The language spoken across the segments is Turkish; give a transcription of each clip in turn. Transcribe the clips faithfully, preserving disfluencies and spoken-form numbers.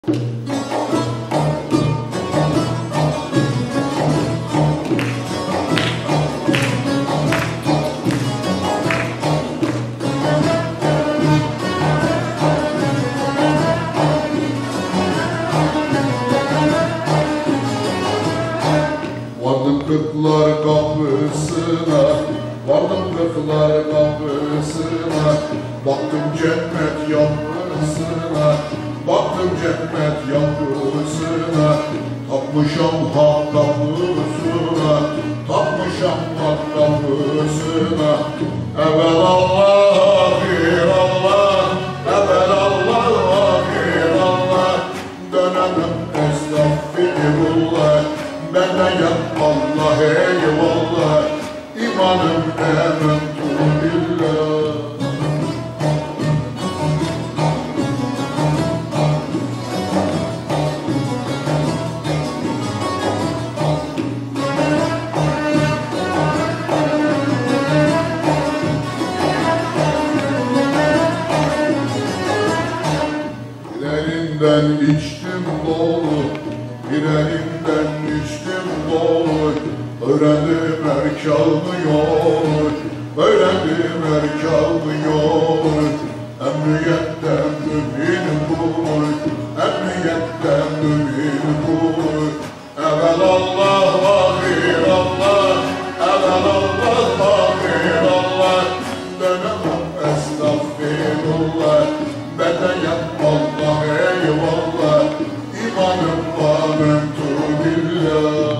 Kırklar kapısına, vardım kırklar kapısına, baktım cennet yavrusuna, baktım cennet yavrusuna, tapmışam hak kapısına, tapmışam hak kapısına. Evvel Allah, ahir Allah, evvel Allah, ahir Allah, dönemem estağfirullah. Benden Allah eyvallah, imanım ementü billah. Bir elinden içtim dolu, bir elinden içtim dolu, öğrendim erkalmıyor, öğrendim erkalmıyor. Emniyetten mümin bul, emniyetten mümin bul. Evvel Allah, ahir Allah, evvel Allah, ahir Allah, dönemem estağfirullah. Benden yap Allah eyvallah, imanım amentü billah.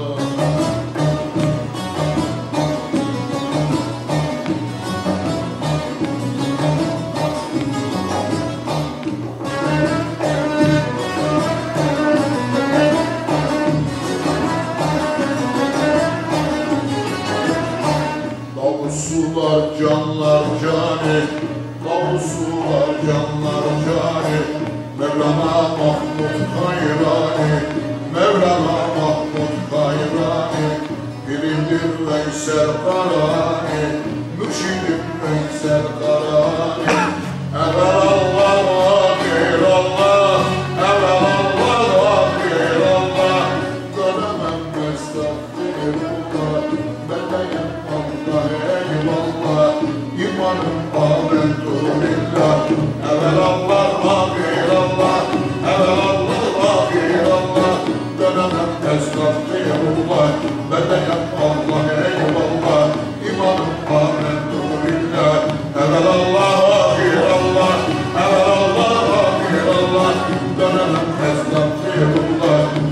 Davussular canlar cani, davussular canlar cani, Mevlana Mahmud Hayrani, Mevlana Mahmud Hayrani, birimdir Veysel Karani, mürşidim Veysel Karani. Evvel Allah, ahir Allah, evvel Allah, ahir Allah, dönemem estağfirullah. Benden Allah eyvallah, imanım amentü billah. Evvel Allah, ahir Allah, evvel Allah, ahir Allah, dönemem estağfirullah. Benden Allah eyvallah, imanım amentü billah. Evvel Allah, ahir Allah, evvel Allah, ahir Allah, dönemem estağfirullah.